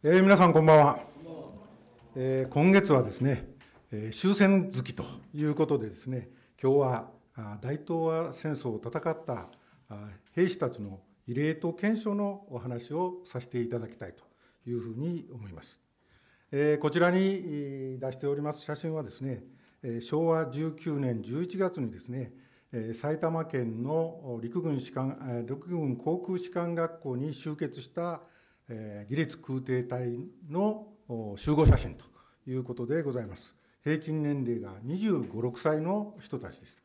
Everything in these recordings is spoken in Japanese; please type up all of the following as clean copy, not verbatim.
皆さんこんばんは。今月はですね、終戦月ということでですね、今日は大東亜戦争を戦った兵士たちの慰霊と顕彰のお話をさせていただきたいというふうに思います。こちらに出しております写真はですね、昭和19年11月にですね、埼玉県の陸軍航空士官学校に集結した儀列空挺隊の集合写真ということでございます。平均年齢が25、6歳の人たちでした。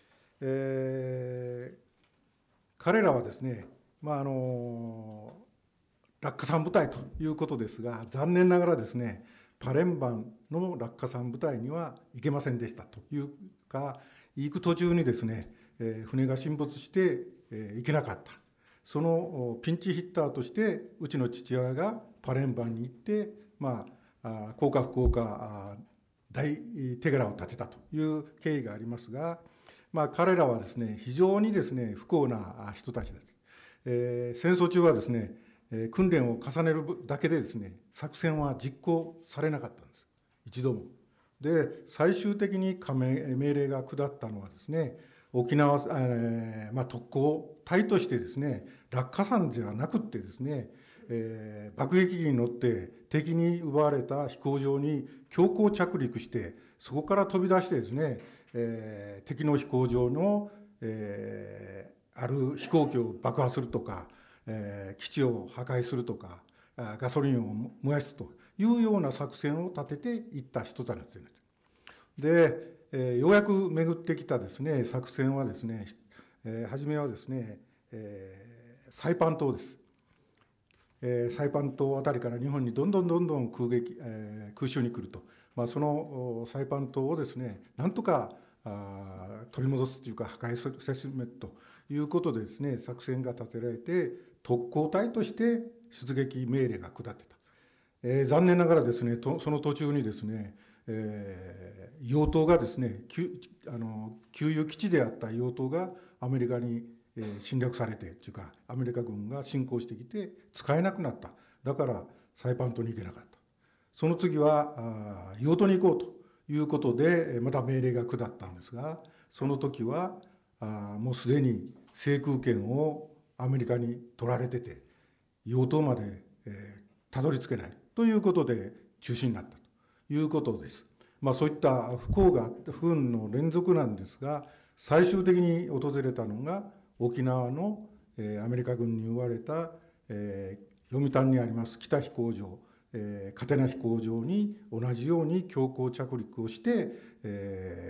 彼らはですね、落下傘部隊ということですが、残念ながらですね、パレンバンの落下傘部隊には行けませんでしたというか、行く途中にですね、船が沈没して行けなかった。そのピンチヒッターとしてうちの父親がパレンバンに行って、幸か不幸か大手柄を立てたという経緯がありますが、彼らはですね、非常にですね、不幸な人たちです。戦争中はですね、訓練を重ねるだけでですね、作戦は実行されなかったんです、一度も。で、最終的に命令が下ったのはですね、沖縄、特攻隊としてですね、落下傘ではなくってですね、爆撃機に乗って敵に奪われた飛行場に強行着陸して、そこから飛び出してですね、敵の飛行場の、ある飛行機を爆破するとか、基地を破壊するとか、ガソリンを燃やすというような作戦を立てていった人たちです。で、ようやく巡ってきたですね、作戦はですね、初めはですね、サイパン島です。サイパン島あたりから日本にどんどん空襲に来ると、そのサイパン島をですね、なんとか取り戻すというか破壊せしめということでですね、作戦が立てられて特攻隊として出撃命令が下ってた。残念ながらですね、その途中にですね、硫黄島がですね、給油基地であった硫黄島がアメリカに侵略されてというか、アメリカ軍が侵攻してきて使えなくなった。だからサイパン島に行けなかった。その次は硫黄島に行こうということでまた命令が下ったんですが、その時はもうすでに制空権をアメリカに取られてて、硫黄島までたどり着けないということで中止になったということです。そういった不運の連続なんですが、最終的に訪れたのが沖縄のアメリカ軍に追われた読谷にあります北飛行場、嘉手納飛行場に同じように強行着陸をして、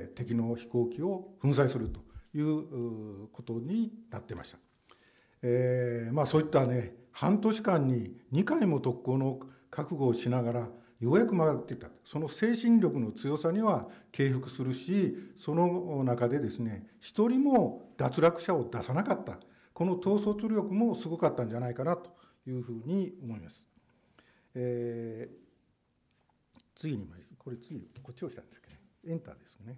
敵の飛行機を粉砕するということになってました。そういったね、半年間に2回も特攻の覚悟をしながらようやく曲がっていった。その精神力の強さには敬服するし、その中でですね、一人も脱落者を出さなかった。この統率力もすごかったんじゃないかなというふうに思います。次にこっちをしたんですけどね、エンターですね。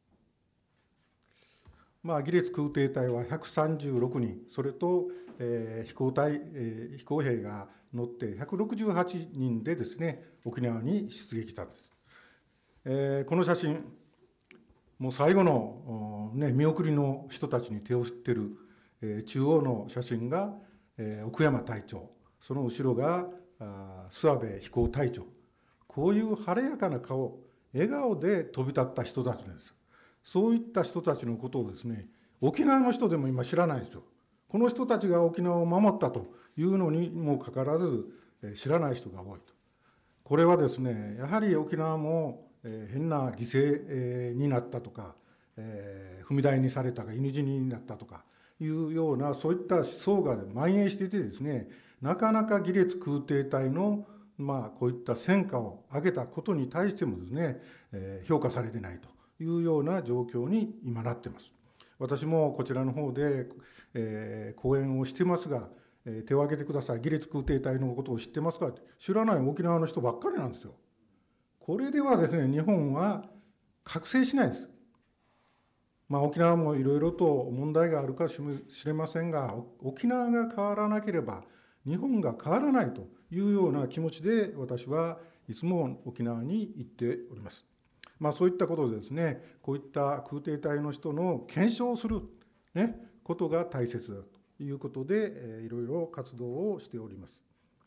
儀列空挺隊は136人、それと、飛行兵が乗って168人でですね、沖縄に出撃したんです。この写真、もう最後の、見送りの人たちに手を振っている、中央の写真が、奥山隊長、その後ろが諏訪部飛行隊長。こういう晴れやかな顔、笑顔で飛び立った人たちです。そういった人たちのことをですね、沖縄の人でも今知らないんですよ。この人たちが沖縄を守ったというのにもかかわらず知らない人が多いと。これはですね、やはり沖縄も変な犠牲になったとか、踏み台にされたか犬死になったとかいうような、そういった思想が蔓延していてですね、なかなか儀列空挺隊のこういった戦果を上げたことに対してもですね、評価されてないというような状況に今なっています。私もこちらの方で、講演をしてますが、手を挙げてください、儀列空挺隊のことを知ってますかって、知らない沖縄の人ばっかりなんですよ。これではですね、日本は覚醒しないです。沖縄もいろいろと問題があるかもしれませんが、沖縄が変わらなければ日本が変わらないというような気持ちで私はいつも沖縄に行っております。そういったことでですね、こういった空挺隊の人の検証をする、ことが大切だということで、いろいろ活動をしております。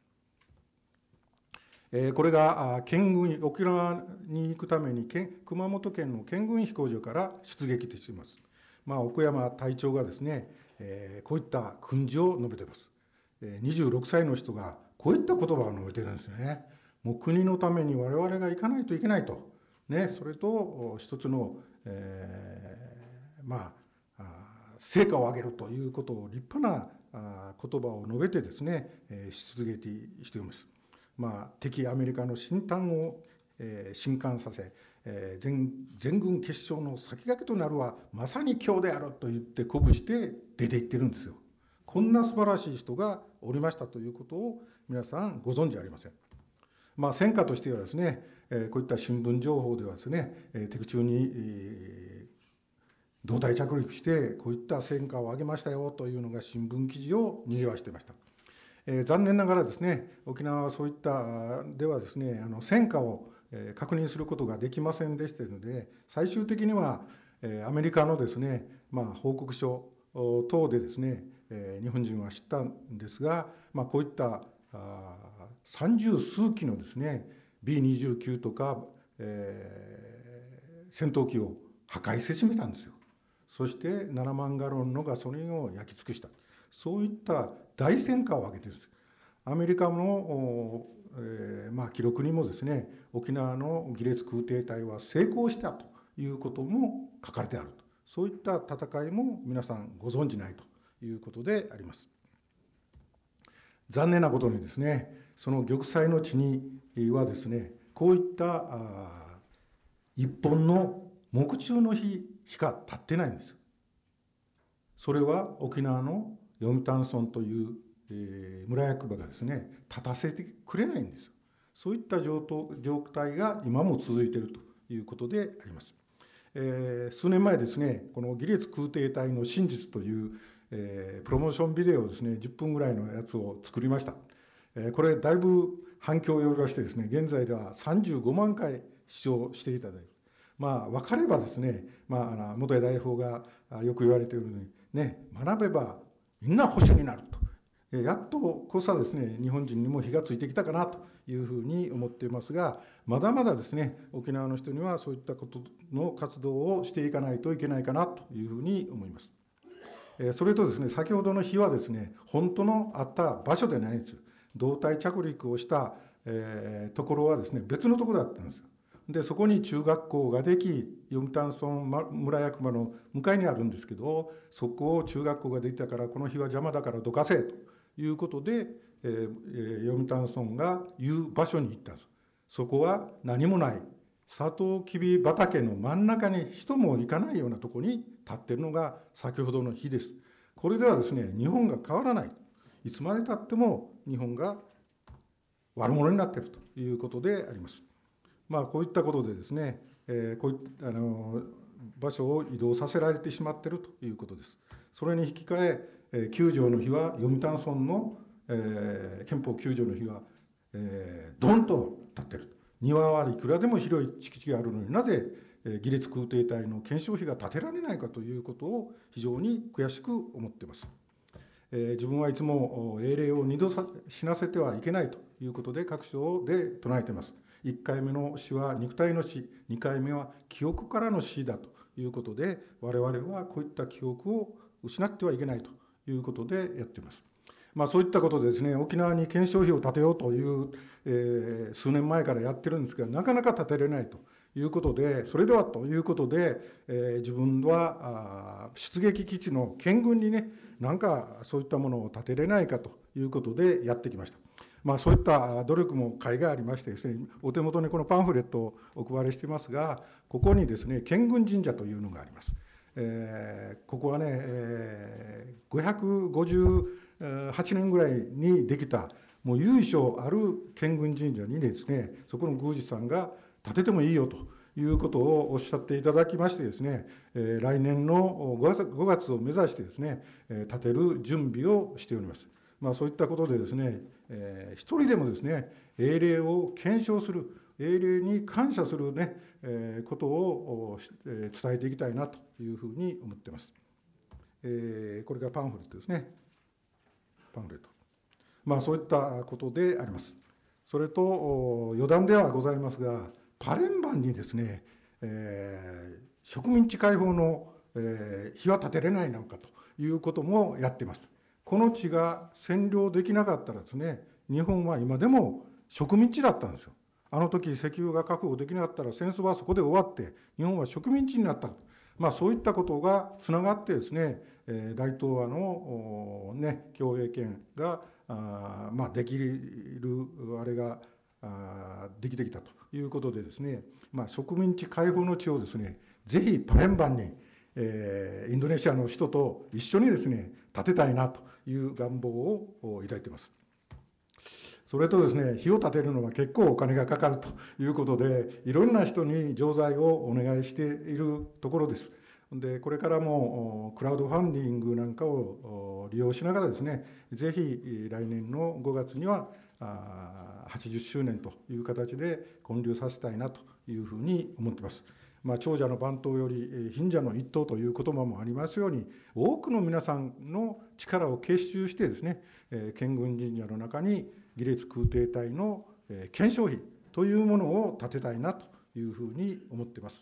これが県軍、沖縄に行くために熊本県の県軍飛行場から出撃しています。奥山隊長がですね、こういった訓示を述べています。26歳の人がこういった言葉を述べているんですよね。もう国のために我々が行かないといけないと、それと一つの、成果を上げるということを立派な言葉を述べてですね、出撃しています。敵アメリカの新端を震撼させ、全軍結晶の先駆けとなるはまさに今日であると言って鼓舞して出て行ってるんですよ。こんな素晴らしい人がおりましたということを皆さんご存じありません。戦果としてはですね、こういった新聞情報ではですね、敵中に胴体着陸してこういった戦果を上げましたよというのが新聞記事を賑わしていました。残念ながらですね、沖縄はそういったではですね、戦果を確認することができませんでしたので、最終的にはアメリカのですね、報告書等でですね、日本人は知ったんですが、こういった30数機のですね B29 とか、戦闘機を破壊せしめたんですよ。そして7万ガロンのガソリンを焼き尽くした、そういった大戦果を上げているんです。アメリカの、記録にもですね、沖縄の儀列空挺隊は成功したということも書かれてあると、そういった戦いも皆さんご存じないということであります。残念なことにですね、その玉砕の地にはですね、こういった一本の木柱の火しか立ってないんです。それは沖縄の読谷村という、村役場がですね立たせてくれないんです。そういった状態が今も続いているということであります。数年前ですね、この儀列空挺隊の真実という、プロモーションビデオをですね10分ぐらいのやつを作りました。これだいぶ反響を呼びましてですね、現在では35万回視聴していただいて、分かればですね、元谷代表がよく言われているようにね、学べばみんな保守になると、やっとこそですね日本人にも火がついてきたかなというふうに思っていますが、まだまだですね沖縄の人にはそういったことの活動をしていかないといけないかなというふうに思います。それとですね、先ほどの火はですね本当のあった場所でないんです。胴体着陸をした、ところはですね別のところだったんですよ。でそこに中学校ができ、読谷村村役場の向かいにあるんですけど、そこを中学校ができたからこの日は邪魔だからどかせということで、読谷村が言う場所に行ったんです。そこは何もないサトウキビ畑の真ん中に人も行かないようなところに立っているのが先ほどの火です。これではですね日本が変わらない、いつまでたっても日本が悪者になっているということであります。こういったことでですね、こういった場所を移動させられてしまっているということです。それに引き換え、9条の日は読谷村の、憲法9条の日は、ドンと立っている。庭はいくらでも広い敷地があるのになぜ儀列空挺隊の検証費が建てられないかということを非常に悔しく思っています。自分はいつも英霊を二度死なせてはいけないということで各所で唱えています。1回目の死は肉体の死、2回目は記憶からの死だということで、我々はこういった記憶を失ってはいけないということでやっています。そういったことでですね、沖縄に検証費を立てようという、数年前からやってるんですが、なかなか立てれないということで、それではということで、自分は出撃基地の県軍にね、なんかそういったものを立てれないかということでやってきました。そういった努力も甲斐がありましてですね、お手元にこのパンフレットをお配りしていますが、ここにですね県軍神社というのがあります。ここはね、558年ぐらいにできたもう由緒ある県軍神社にですね、そこの宮司さんが建ててもいいよということをおっしゃっていただきましてですね、来年の5月を目指してですね建てる準備をしております。 そういったことでですね、一人でもですね、英霊を検証する、英霊に感謝するね、ことを伝えていきたいなというふうに思っています。これがパンフレットですね。パンフレット。そういったことであります。それと余談ではございますが、パレンバンにですね、植民地解放の、日は立てれないのかということもやっています。この地が占領できなかったらですね、日本は今でも植民地だったんですよ。あの時石油が確保できなかったら戦争はそこで終わって日本は植民地になった。そういったことがつながってですね、大東亜の、共栄圏ができるあれができてきたということでですね、植民地解放の地をですね、ぜひパレンバンに、インドネシアの人と一緒にですね建てたいなという願望を抱いています。それとですね、火を建てるのは結構お金がかかるということで、いろんな人に錠剤をお願いしているところです。で、これからもクラウドファンディングなんかを利用しながらですね、ぜひ来年の5月には80周年という形で建立させたいなというふうに思っています。長者の番頭より貧者の一頭という言葉もありますように、多くの皆さんの力を結集してですね、建軍神社の中に儀列空挺隊の顕彰碑というものを建てたいなというふうに思っています。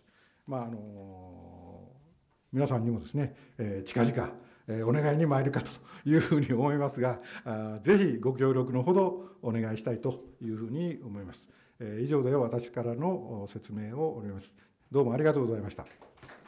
皆さんにもですね、近々お願いに参るかというふうに思いますが、ぜひご協力のほどお願いしたいというふうに思います。以上で私からの説明を終わります。どうもありがとうございました。